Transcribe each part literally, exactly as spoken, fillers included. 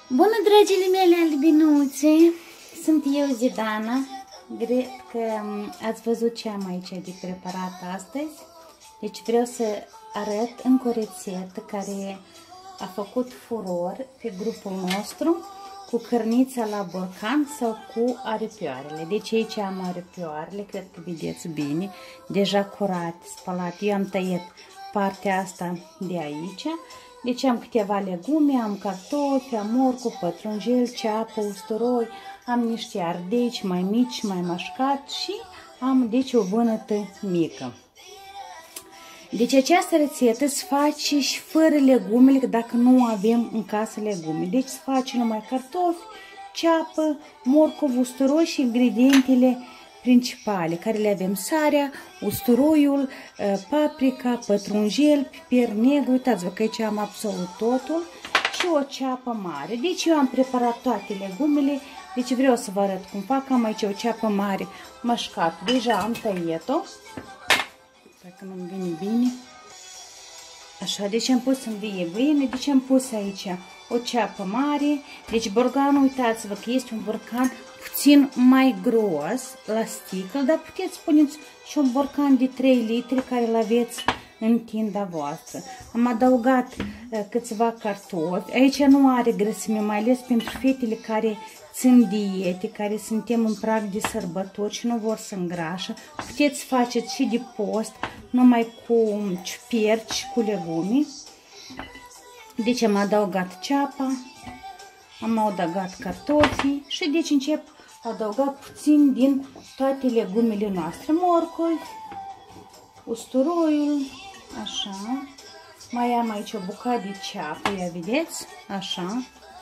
Bună, dragile mele albinuțe! Sunt eu, Zidana. Cred că ați văzut ce am aici de preparat astăzi. Deci vreau să arăt încă o rețetă care a făcut furor pe grupul nostru cu cărnița la borcan sau cu aripioarele. Deci aici am aripioarele, cred că vedeți bine, deja curate, spălate. Eu am tăiat partea asta de aici. Deci am câteva legume, am cartofi, am morcov, pătrunjel, ceapă, usturoi, am niște ardeci mai mici, mai mașcat și am deci o vânătă mică. Deci această rețetă se face și fără legumele dacă nu avem în casă legume. Deci se face numai cartofi, ceapă, morcov, usturoi și ingredientele principale care le avem: sarea, usturoiul, paprika, pătrunjel, piper negru. Uitați-vă că aici am absolut totul și o ceapă mare. Deci eu am preparat toate legumele. Deci vreau să vă arăt cum fac. Am aici o ceapă mare mașcat. Deja am tăiet-o. Dacă nu-mi vine bine. Așa, deci am pus în vie bine. Deci am pus aici o ceapă mare. Deci borcanul, uitați-vă că este un borcan puțin mai gros la sticlă, dar puteți puneți și un borcan de trei litri care îl aveți în tinda voastră. Am adăugat uh, câțiva cartofi. Aici nu are grăsime, mai ales pentru fetele care țin diete, care suntem în prag de sărbători și nu vor să îngrașă. Puteți faceți și de post, numai cu ciuperci și cu legume. Deci am adăugat ceapa, am adăugat cartofii și deci încep adăuga puțin din toate legumele noastre. Morcovi, usturoiul, așa. Mai am aici o bucată de ceapă, ia vedeți, așa.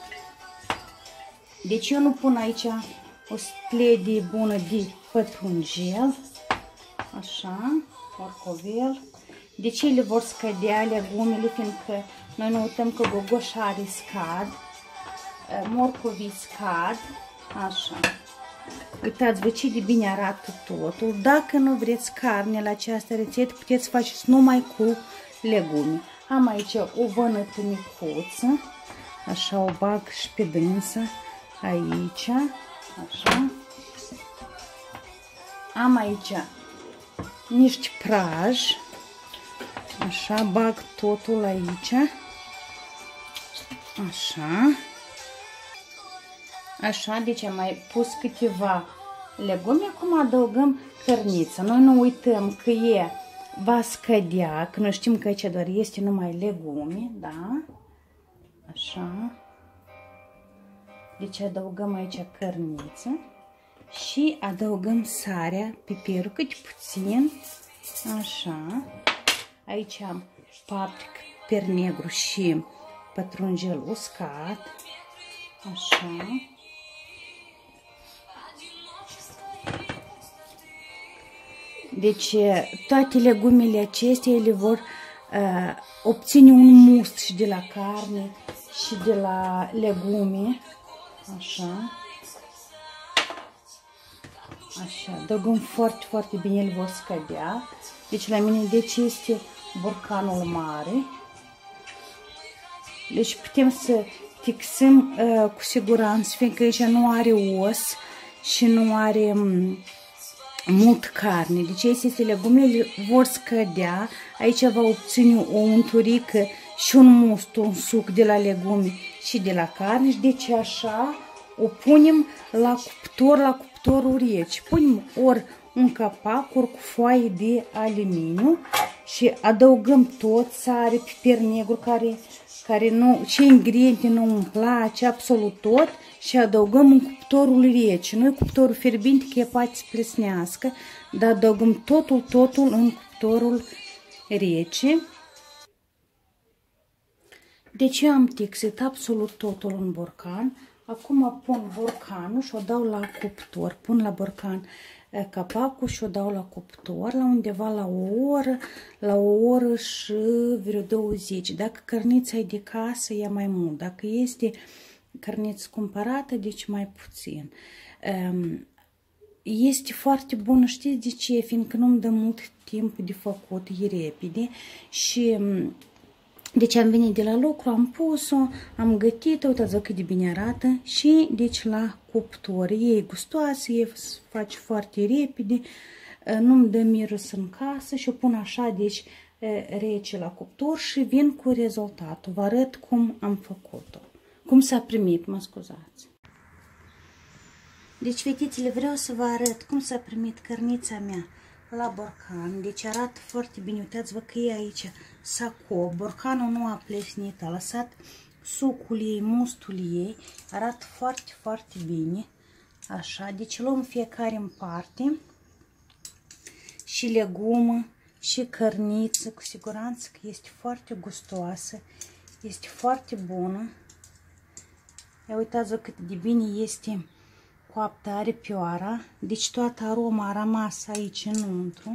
Deci eu nu pun aici o spledie bună de pătrunjel, așa, morcovel. Deci ele vor scădea legumele, fiindcă noi ne uităm că gogoșarii scad, morcovii scad, așa. Uitați-vă ce de bine arată totul. Dacă nu vreți carne la această rețetă, puteți faceți numai cu legume. Am aici o vânătă micuță, așa, o bag și pe dânsă, aici, așa. Am aici niște praj, așa, bag totul aici, așa. Așa, deci am mai pus câteva legume, acum adăugăm cărniță. Noi nu uităm că e, va scădea, că noi știm că aici doar este numai legume, da? Așa. Deci adăugăm aici cărniță și adăugăm sarea, piperul, cât puțin, așa. Aici am paprika, piper negru și pătrunjel uscat, așa. Deci toate legumele acestea ele vor uh, obține un must și de la carne și de la legume. Așa. Așa. Adăugăm foarte, foarte bine, ele vor scădea. Deci la mine deci este borcanul mare. Deci putem să fixăm uh, cu siguranță, fiindcă aici nu are os și nu are um, mult carne. Deci aceste legumele vor scădea. Aici va obține o unturică și un must, un suc de la legume și de la carne. Deci așa o punem la cuptor, la cuptorul rece. Punem ori un capac, ori cu foaie de aluminiu și adăugăm tot, sare, piper negru, care, care nu, ce ingrediente nu îmi place, absolut tot, și adăugăm în cuptorul rece. Noi cuptorul fierbinte că e poate să plesnească, dar adăugăm totul, totul în cuptorul rece. Deci eu am tixit absolut totul în borcan. Acum pun borcanul și o dau la cuptor. Pun la borcan capacul și o dau la cuptor la undeva la o oră, la o oră și vreo douăzeci. Dacă cărnița e de casă, e mai mult. Dacă este cărniță cumpărată, deci mai puțin. Este foarte bună, știți de ce? Fiindcă nu-mi dă mult timp de făcut, e repede și Deci am venit de la lucru, am pus-o, am gătit-o, uitați-vă cât de bine arată și deci la cuptor. E gustoasă, e face foarte repede, nu-mi dă miros în casă și o pun așa, deci rece la cuptor și vin cu rezultatul. Vă arăt cum am făcut-o, cum s-a primit, mă scuzați. Deci, fetițele, vreau să vă arăt cum s-a primit cărnița mea la borcan. Deci arată foarte bine. Uitați-vă că e aici saco. Borcanul nu a plesnit, a lăsat sucul ei, mustul ei. Arată foarte, foarte bine. Așa. Deci luăm fiecare în parte. Și legumă, și cărniță. Cu siguranță că este foarte gustoasă. Este foarte bună. Ia uitați-vă cât de bine este coaptă, are pioara, deci toată aroma a rămas aici înăuntru.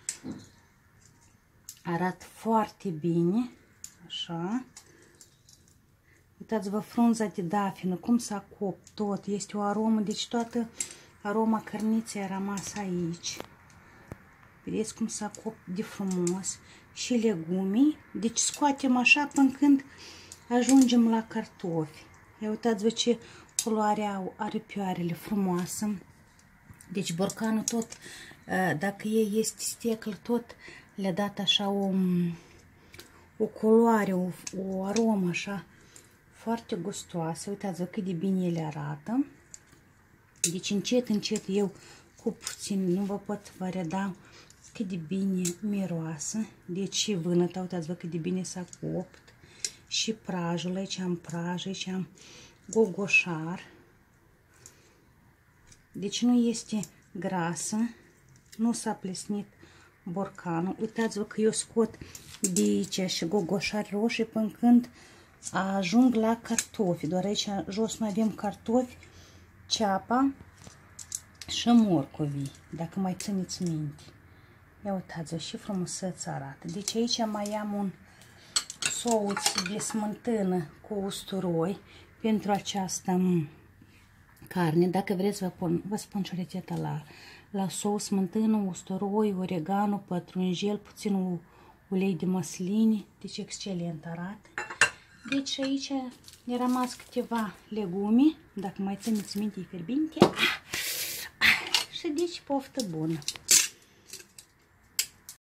Arată foarte bine, așa. Uitați-vă frunza de dafină, cum s-a copt tot, este o aromă, deci toată aroma cărniței a rămas aici. Vedeți cum s-a copt de frumos. Și legumii, deci scoatem așa până când ajungem la cartofi. Ia uitați-vă ce culoare au aripioarele frumoasă. Deci borcanul tot, dacă ei este steclă, tot le-a dat așa o, o culoare, o, o aromă așa foarte gustoasă. Uitați-vă cât de bine ele arată. Deci încet, încet eu cu puțin, nu vă pot vă reda cât de bine miroasă. Deci și vânăta, uitați-vă cât de bine s-a copt. Și prajul, aici am praj, aici am gogoșar. Deci nu este grasă, nu s-a plesnit borcanul. Uitați-vă că eu scot de aici și gogoșari roșii până când ajung la cartofi. Doar aici jos mai avem cartofi, ceapa și morcovii, dacă mai țineți minte. Ia uitați-vă și frumusețe arată. Deci aici mai am un sous de smântână cu usturoi pentru această carne. Dacă vreți, vă, pun, vă spun și rețeta la, la sous, smântână, usturoi, oregano, pătrunjel, puțin ulei de măsline. Deci excelent arată. Deci aici ne rămas câteva legume, dacă mai țineți minte, fierbinte. Ah, ah, și deci poftă bună!